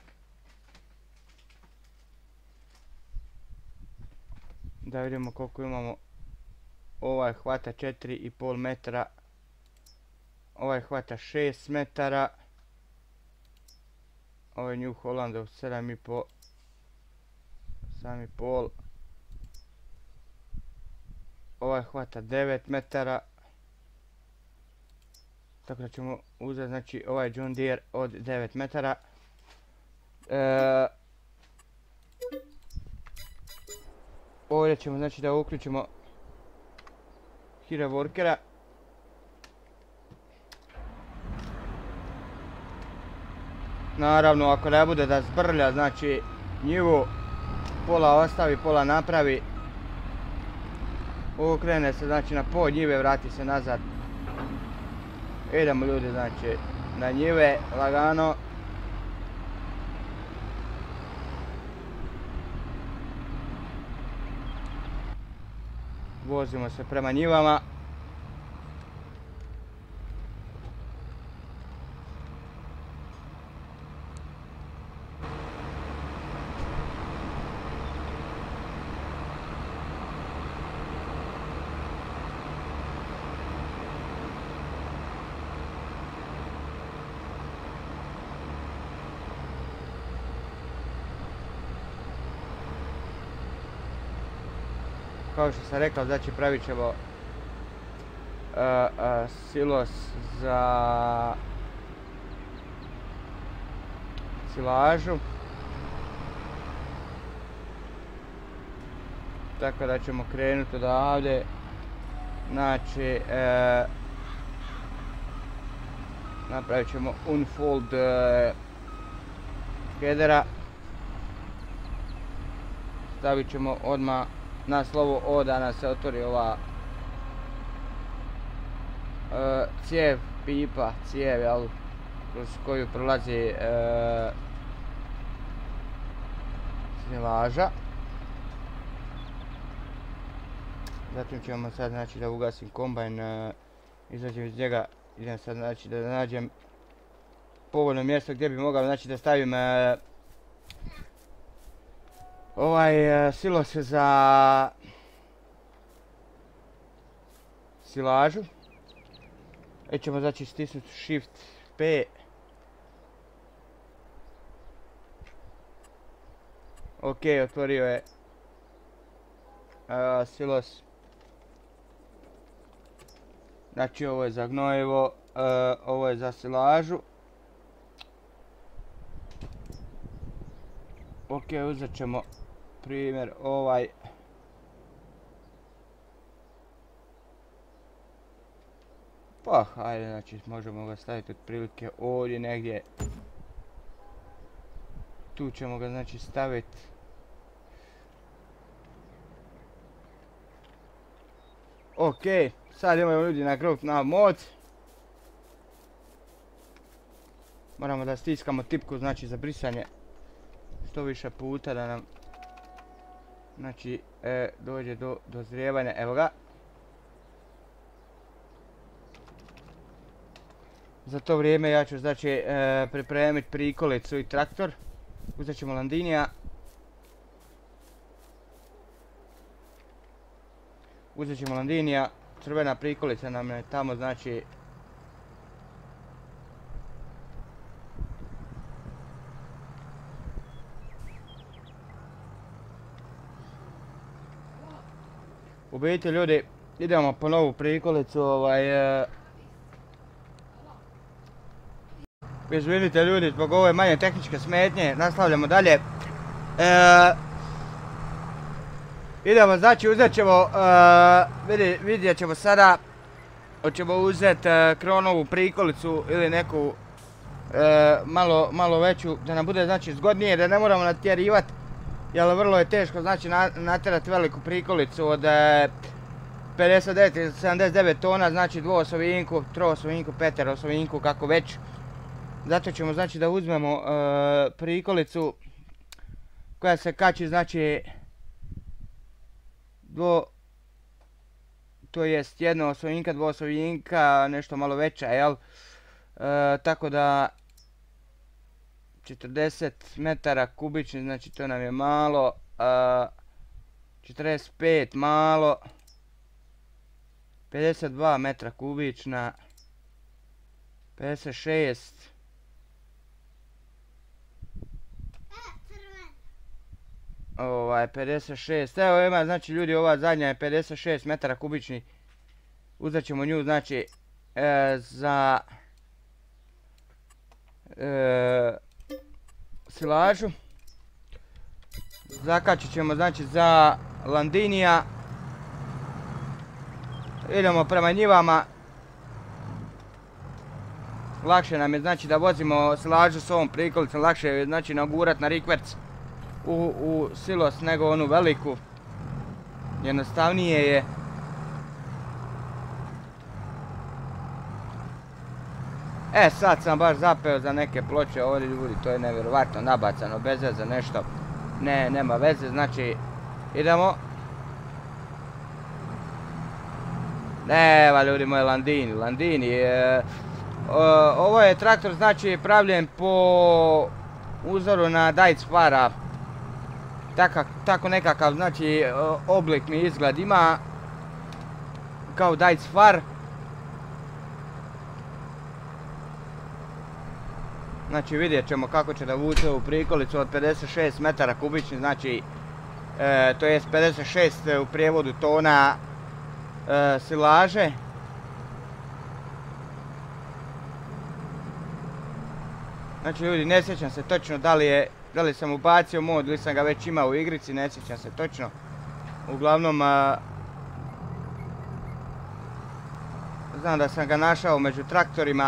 da vidimo koliko imamo. Ovaj hvata četiri i pol metra, ovaj hvata šest metara, ovaj New Hollandov sedam i pol, sedam i pol, ovaj hvata devet metara, tako da ćemo uzeti znači ovaj John Deere od devet metara. E, ovdje ćemo znači da uključimo hero workera. Naravno ako ne bude da zbrlja znači njivu, pola ostavi, pola napravi. Okrene se znači na pol njive, vrati se nazad. Idemo ljudi znači na njive, lagano. Vozimo se prema njivama. Kao što sam rekao, znači pravit ćemo uh, uh, silos za silažu. Tako da ćemo krenuti odavde. Znači, uh, napravit ćemo unfold uh, headera. Stavit ćemo odmah na slovo O da nam se otvori ova uh, cijev, pipa, cijev, jel, kroz koju prolazi uh, silaža. Zatim ćemo sad znači da ugasim kombajn, uh, izađem iz njega, idem sad znači da nađem povoljno mjesto gdje bi mogao znači da stavim uh, ovaj uh, silos za silažu. E ćemo znači stisnuti Shift P Ok, otvorio je uh, silos. Znači ovo je za gnojivo, uh, ovo je za silažu. Ok, uzet ćemo primjer ovaj. Pa hajde, znači možemo ga staviti otprilike ovdje negdje. Tu ćemo ga znači staviti. Ok, sad imamo ljudi na Group Now mod. Moramo da stiskamo tipku znači za brisanje što više puta da nam znači e, dođe do dozrijevanja. Evo ga. Za to vrijeme ja ću znači e, pripremiti prikolicu i traktor. Uzet ćemo Landinija. Uzet ćemo Landinija. Crvena prikolica nam je tamo znači u biti ljudi idemo po novu prikolicu ovaj e, izvinite ljudi zbog ove manje tehničke smetnje, nastavljamo dalje. E, idemo znači uzet ćemo, e, vidi, vidjet ćemo sada, hoćemo uzeti e, Kronovu prikolicu ili neku e, malo, malo veću da nam bude znači zgodnije, da ne moramo natjerivati, jer vrlo je teško znači na, natjerati veliku prikolicu od e, pedeset devet ili sedamdeset devet tona, znači dvoosovinku, troosovinku, peterosovinku, kako već. Zato ćemo znači da uzmemo e, prikolicu koja se kači znači dvo, to jest jednoosovnika, dvoosovnika, nešto malo veća, jel? E, tako da četrdeset metara kubičnih, znači to nam je malo, e, četrdeset pet malo, pedeset dva metra kubična, pedeset šest, ovaj pedeset šest, evo ima znači ljudi ova zadnja je pedeset šest metara kubičnih. Uzet ćemo nju znači e, za e, silažu. Zakačit ćemo znači za Landinija. Idemo prema njivama. Lakše nam je znači da vozimo silažu s ovom prikolicom, lakše je znači nagurat na rikverc u, u silos nego onu veliku. Jednostavnije je. E sad sam baš zapeo za neke ploče ovdje ljudi, to je nevjerovatno nabacano, bez veze nešto. Ne, nema veze, znači idemo. Evo ljudi moji Landini, Landini. E, o, ovo je traktor znači pravljen po uzoru na Deutz Fahra. Taka, tako nekakav znači oblik mi izgled ima kao Deutz Fahr. Znači vidjet ćemo kako će da vuče u prikolicu od pedeset šest metara kubičnih, znači e, to jest pedeset šest u prijevodu tona e, silaže. Znači ljudi, ne sjećam se točno da li je, da li sam ubacio mod ili sam ga već imao u igrici, ne sjećam se točno. Uglavnom a, znam da sam ga našao među traktorima.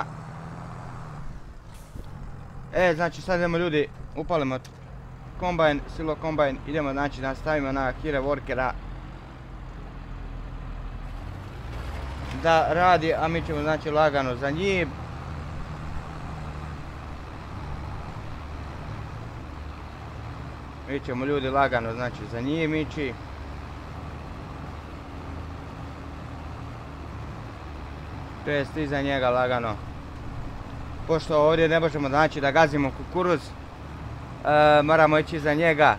E, znači sad idemo ljudi, upalimo kombajn, silo kombajn, idemo znači da stavimo na Hire Workera da radi, a mi ćemo znači lagano za njim. Mi ćemo ljudi lagano znači za njim ići. To jest iza njega lagano. Pošto ovdje ne možemo znači da gazimo kukuruz, e, moramo ići iza njega.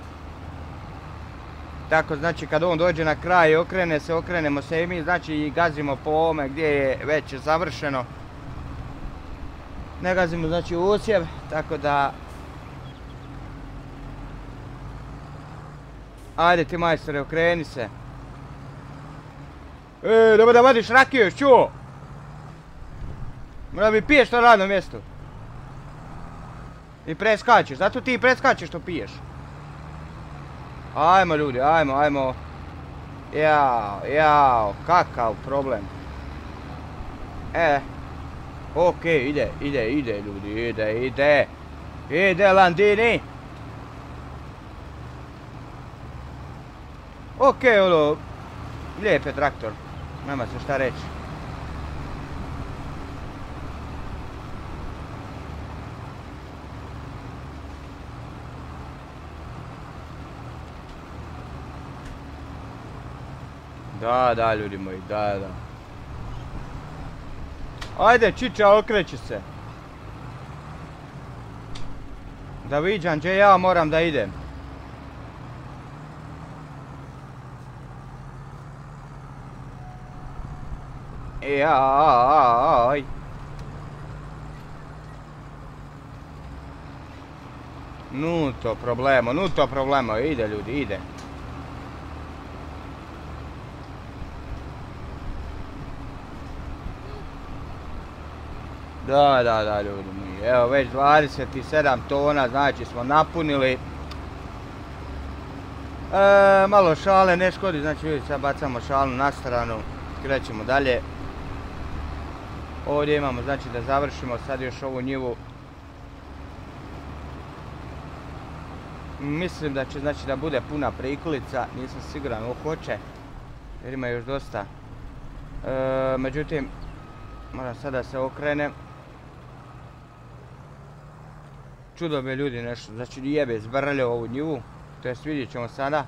Tako znači kad on dođe na kraj i okrene se, okrenemo se i mi znači i gazimo po ovome gdje je već završeno. Ne gazimo znači usjev, tako da Ajde ti majstore, okreni se. E, dobro da vadiš rakiju, još čuo? Mora mi piješ to radno mjesto. I preskačeš, zato ti preskačeš što piješ. Ajmo ljudi, ajmo, ajmo. Jao, jao, kakav problem. E, okej, ide, ide, ide ljudi, ide, ide. Ide Landini. Okej, ono, lijep je traktor, nema se šta reći. Da, da ljudi moji, da, da. Ajde čiča, okreći se. Da viđam gdje ja moram da idem. Jaj. Nuto problemo, nuto problemo, ide ljudi, ide. Da, da, da ljudi moji, evo već dvadeset sedam tona, znači smo napunili. E, malo šale ne škodi, znači vidite sad bacamo šalu na stranu, krećemo dalje. Ovdje imamo znači da završimo sad još ovu njivu. Mislim da će znači da bude puna prikolica, nisam siguran ovo hoće, jer ima još dosta. E, međutim, moram sad da se okrenem. Čudo me ljudi nešto, znači jebe zbrlje ovu njivu, to jest vidjet ćemo sada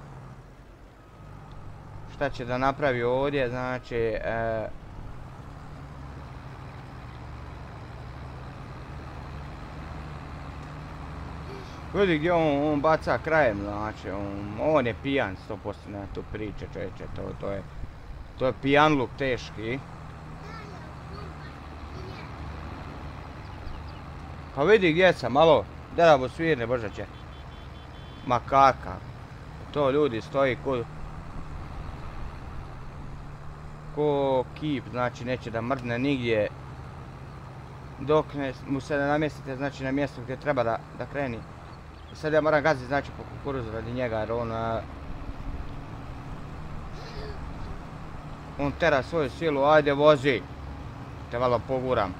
šta će da napravi ovdje, znači e, vidi gdje on, on baca krajem, znači on, on je pijan sto posto na tu priče čovječe, to, to je to je pijanluk teški. Pa vidi gdje sam, malo, deravo svirne božaće. Ma kakav. To ljudi stoji ko... Ko kip, znači neće da mrdne nigdje. Dok ne, mu se ne namjestite, znači na mjestu gdje treba da, da kreni. Sad ja moram gaziti, znači po kukuruzu radi njega, jer on... On tera svoju silu, ajde vozi. Te malo poguram.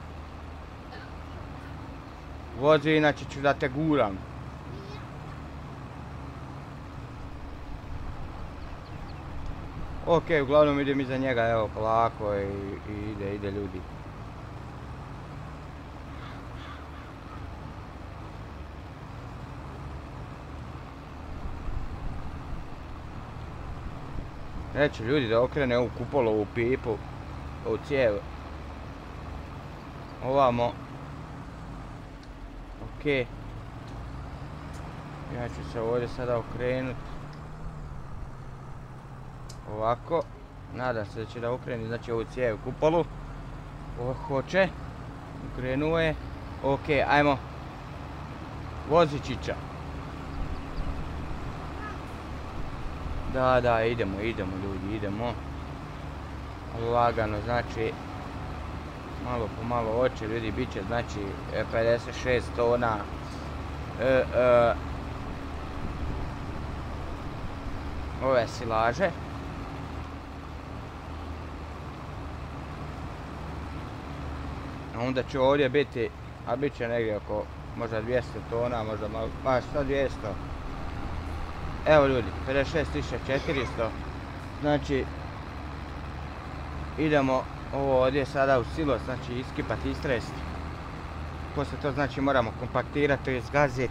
Vozi, inače ću da te guram. Ok, uglavnom idem iza njega, evo, polako i, i ide, ide ljudi. Neće ljudi da okrene ovu kupolovu pipu, ovu cijev. Ovamo. Ok. Ja ću se ovdje sada okrenut. Ovako. Nadam se da će da okreni, znači ovu cijev kupolu. Ovo hoće. Okrenuo je. Ok, ajmo. Vozi čiča. Da, da, idemo, idemo ljudi, idemo. Lagano, znači, malo po malo oče, ljudi, bit će, znači, pedeset šest tona. E, e, ove silaže. A onda će ovdje biti, a bit će negdje oko, možda dvjesto tona, možda malo, baš sto dvjesto. Evo ljudi, pedeset šest tisuća četiristo, znači idemo ovo ovdje sada u silos, znači iskipati, istresti. Poslije to znači moramo kompaktirati, to je zgaziti.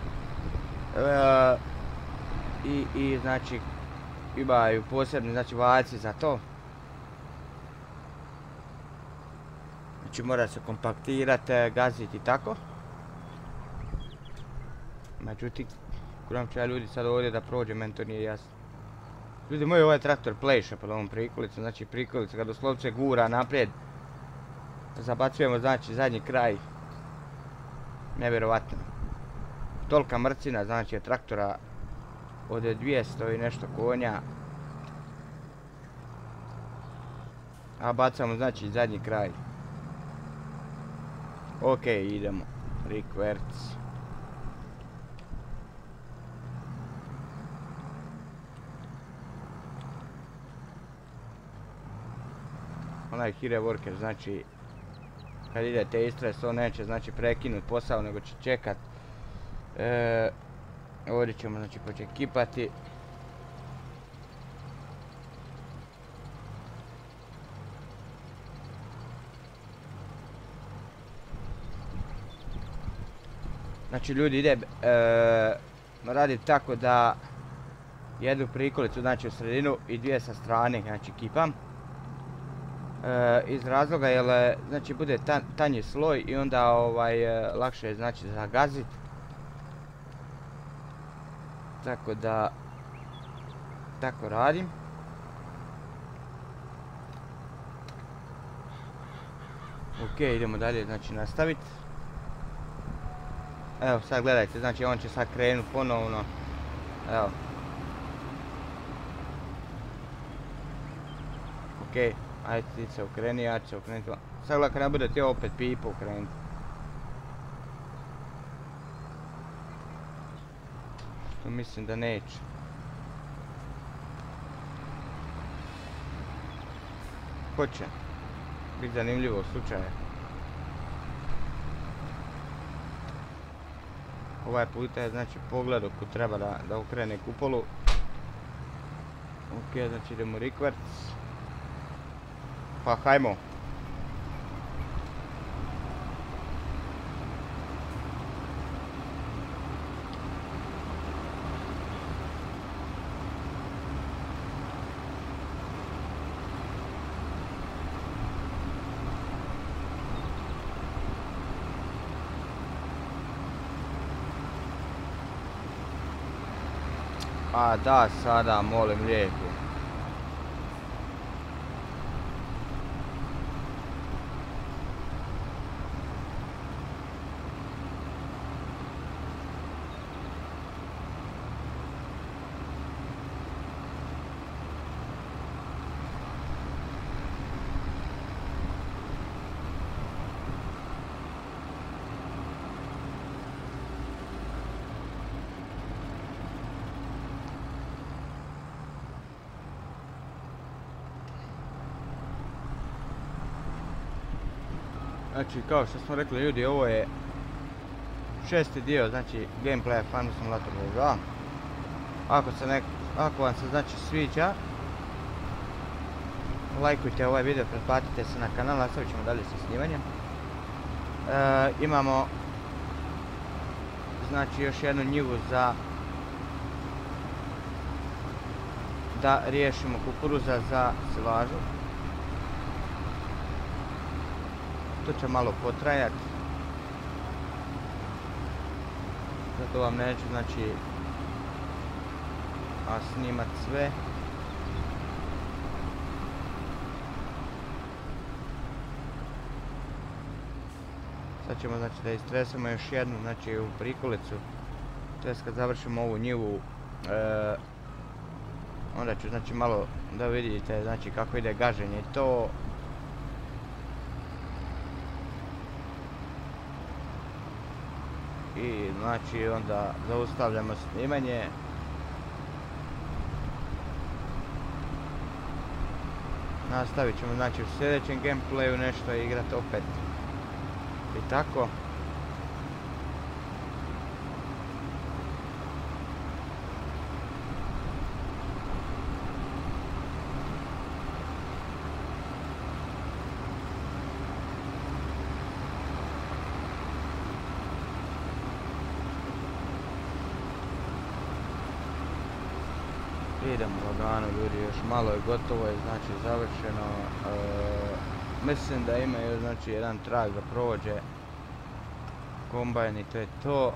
E, i, I znači imaju posebni znači valjci za to. Znači mora se kompaktirati, gaziti i tako. Međutim, kuram ću ja ljudi sad ovdje da prođe, meni to nije jasno. Ljudi moji, ovaj traktor pleše pod ovom prikolicom, znači prikolica ga doslovce gura naprijed. Zabacujemo znači zadnji kraj. Nevjerovatno. Tolika mrcina znači je traktora od dvjesto i nešto konja. A bacamo znači zadnji kraj. Ok, idemo. Rikverc. Onaj hire worker, znači kad idete istres, on neće znači prekinut posao, nego će čekat. E, ovdje ćemo znači početi kipati. Znači ljudi ide e, raditi tako da jednu prikolicu znači u sredinu i dvije sa strane, znači kipam. E, iz razloga jer znači bude tan, tanji sloj i onda ovaj e, lakše je znači zagazit. Tako da tako radim. Ok, idemo dalje znači nastaviti. Evo sad gledajte, znači on će sad krenut ponovno. Evo. Ok, ajde ti se okreni, ja ću se okrenuti. Sad gledaj kad ne bude ti opet pipa okrenuti. To mislim da neće. Hoće. Biti zanimljivo u slučaju. Ovaj puta je znači pogled oko treba da, da okrene kupolu. Ok, znači idemo rikverc. Pa hajmo. A da, sada molim lijepo. Znači kao što smo rekli ljudi, ovo je šesti dio znači gameplaya Farming Simulator dva. Ako se nek, ako vam se znači sviđa, lajkujte ovaj video, pretplatite se na kanal, nastavit ćemo dalje sa snimanjem. E, imamo znači još jednu njivu za da riješimo kukuruza za silažu. To će malo potrajati. Zato vam neću znači a snimat sve. Sad ćemo znači da istresemo još jednu znači u prikolicu. To kad završimo ovu njivu e, onda ću znači malo da vidite znači kako ide gaženje i to. I znači onda zaustavljamo snimanje. Nastavit ćemo znači u sljedećem gameplayu nešto igrati opet. I tako. Idemo lagano ljudi, još malo je gotovo, je znači završeno. E, mislim da imaju znači jedan trag da prođe kombajn i to je to.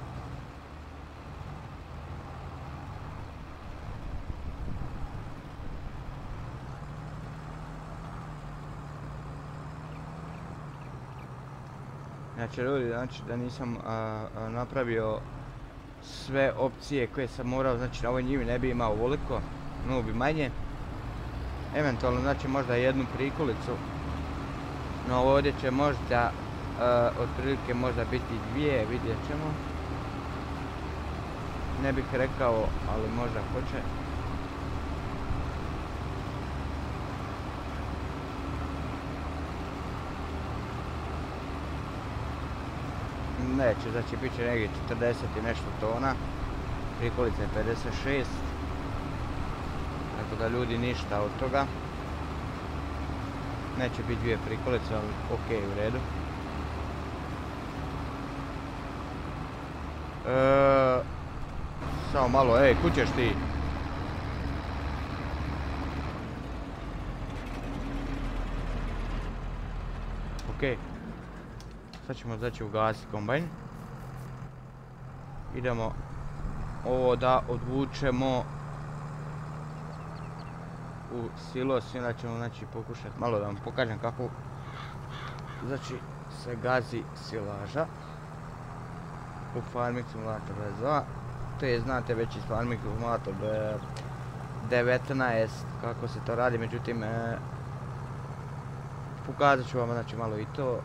Znači ljudi, znači da nisam a, a, napravio sve opcije koje sam morao, znači na ovoj njivi ne bi imao ovoliko, no bi manje. Eventualno znači možda jednu prikolicu, no ovdje će možda uh, otprilike možda biti dvije, vidjet ćemo. Ne bih rekao, ali možda hoće. Neće, znači bit će negdje četrdeset i nešto tona. Prikolica je pedeset šest. Tako da ljudi ništa od toga. Neće biti dvije prikolice, ali ok, u redu. E, samo malo, ej, kud ćeš ti? Ok. Sad ćemo znači ugasiti kombajn. Idemo ovo da odvučemo u silos, onda ćemo znači pokušati malo da vam pokažem kako znači se gazi silaža u Farming Simulator dvadeset dva. To je, znate već iz Farming Simulator devetnaest kako se to radi, međutim e, pokazat ću vam znači malo i to.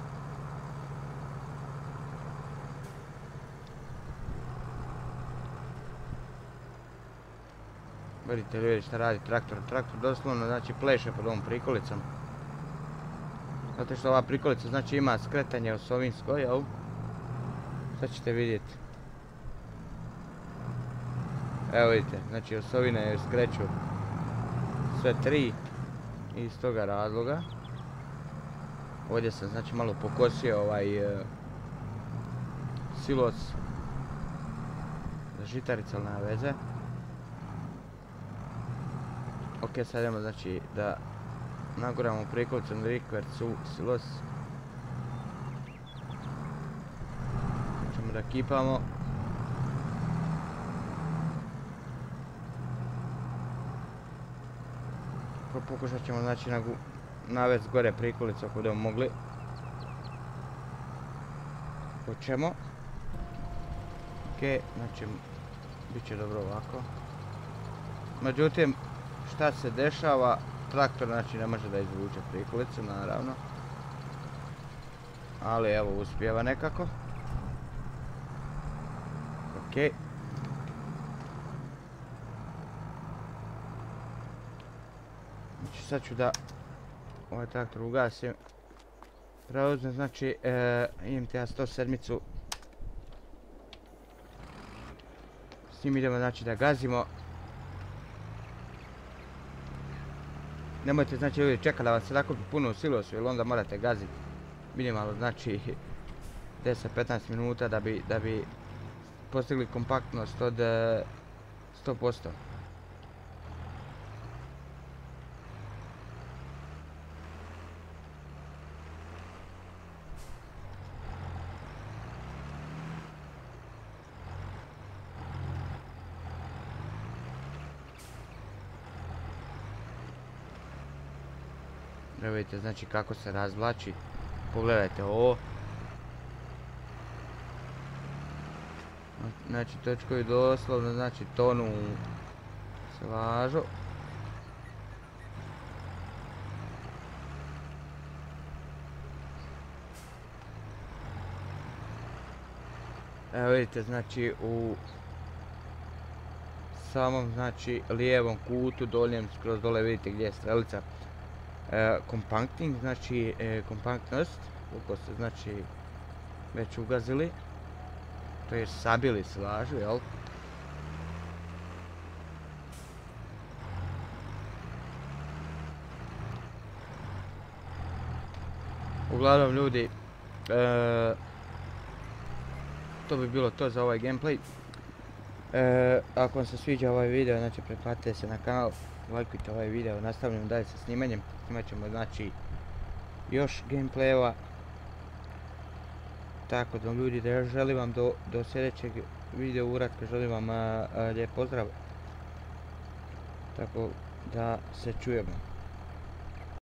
Vidite ljudi šta radi traktor, traktor doslovno znači pleše pod ovom prikolicom. Zato što ova prikolica znači ima skretanje osovinsko, jel? Sad ćete vidjeti. Evo vidite, znači osovine joj skreću sve tri iz toga razloga. Ovdje sam znači malo pokosio ovaj uh, silos za žitarice, ali nema veze. Ok, sad idemo znači da naguramo prikolicom rikverc u silos. Ćemo da kipamo. Pokušat ćemo znači navesti gore prikolicu ako budemo mogli. Hoćemo. Ok, znači bit će dobro ovako. Međutim, šta se dešava, traktor znači ne može da izvuče prikolicu, naravno. Ali evo, uspijeva nekako. Ok. Znači sad ću da ovaj traktor ugasim. Preuzmem znači e, I M T A sto sedam. S njim idemo znači da gazimo. Nemojte znači uvijek čekati da vam se nakupi puno u silosu, jer onda morate gaziti minimalno znači deset do petnaest minuta da bi, da bi postigli kompaktnost od sto posto. Evo vidite znači kako se razvlači, pogledajte ovo. Znači točkovi doslovno znači tonu u silažu. Evo vidite znači u samom znači lijevom kutu doljem skroz dole vidite gdje je strelica. E, compacting, znači e, kompaktnost, koliko ste znači već ugazili, to je sabili silažu, jel? Uglavnom ljudi, e, to bi bilo to za ovaj gameplay. E, ako vam se sviđa ovaj video, znači pretplatite se na kanal, lajkujte ovaj video, nastavljamo dalje sa snimanjem. Imat ćemo znači još gameplayeva. Tako da ljudi, da želim vam do, do sljedećeg video uratka, želim vam a, a, lijep pozdrav. Tako da se čujemo.